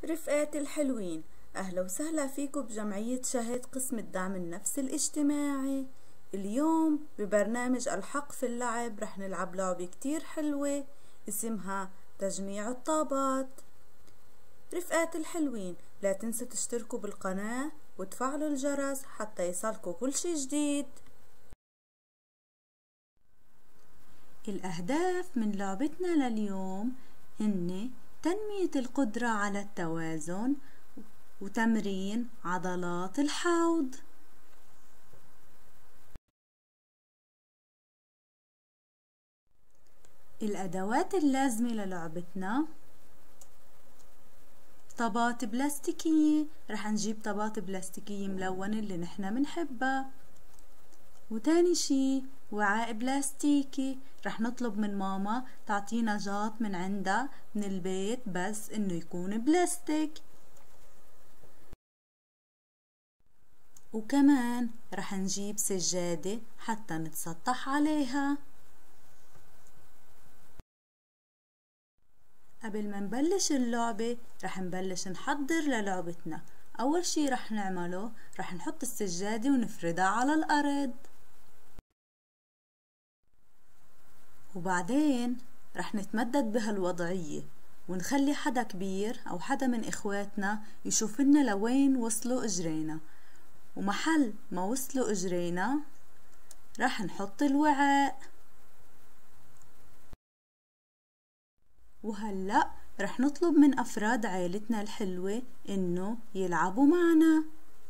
رفقاتي الحلوين، أهلا وسهلا فيكم بجمعية شهد قسم الدعم النفسي الاجتماعي. اليوم ببرنامج الحق في اللعب رح نلعب لعبة كتير حلوة اسمها تجميع الطابات. رفقاتي الحلوين، لا تنسوا تشتركوا بالقناة وتفعلوا الجرس حتى يصلكوا كل شي جديد. الأهداف من لعبتنا لليوم هن تنمية القدرة على التوازن وتمرين عضلات الحوض. الأدوات اللازمة للعبتنا: طابات بلاستيكية، رح نجيب طابات بلاستيكية ملونة اللي نحنا منحبها. وتاني شي وعاء بلاستيكي، رح نطلب من ماما تعطينا جاط من عندها من البيت بس انه يكون بلاستيك. وكمان رح نجيب سجادة حتى نتسطح عليها. قبل ما نبلش اللعبة رح نبلش نحضر للعبتنا. اول شي رح نعمله رح نحط السجادة ونفردها على الارض، وبعدين رح نتمدد بهالوضعية ونخلي حدا كبير أو حدا من إخواتنا يشوف لنا لوين وصلوا إجرينا، ومحل ما وصلوا إجرينا رح نحط الوعاء. وهلأ رح نطلب من أفراد عائلتنا الحلوة إنه يلعبوا معنا.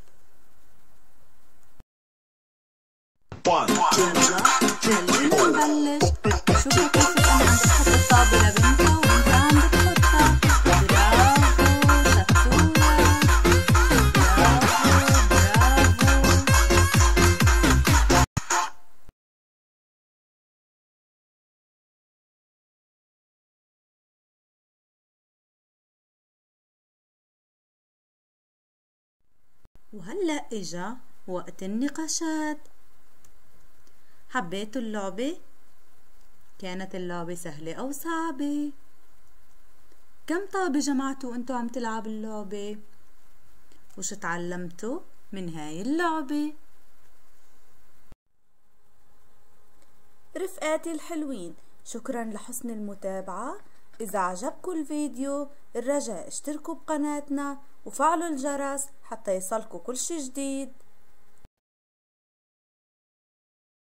يلا نبلش. شوفوا كيف الأم عم تحط الطابة لبنتها وانت عم بتحطها. برافو شطورة، برافو. وهلأ إجا وقت النقاشات. حبيتوا اللعبة؟ كانت اللعبة سهلة أو صعبة؟ كم طابة جمعتوا وانتوا عم تلعبوا اللعبة؟ وش تعلمتوا من هاي اللعبة؟ رفقاتي الحلوين، شكرا لحسن المتابعة. إذا عجبكم الفيديو الرجاء اشتركوا بقناتنا وفعلوا الجرس حتى يصلكوا كل شي جديد.